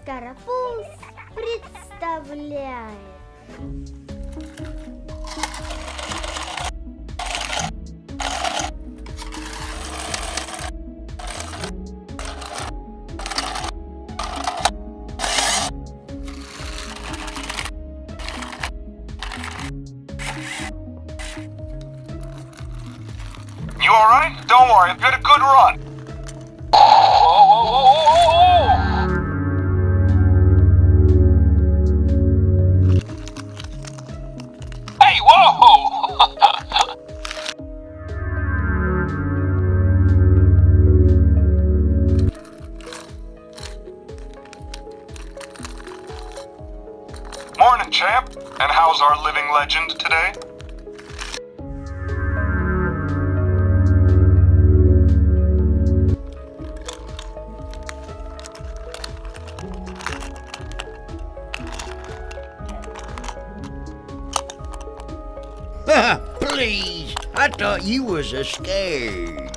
Карапуз представляет. You alright? Don't worry, I've got a good run. Whoa. Hey, whoa! Morning, champ. And how's our living legend today? Please, I thought you was a scared.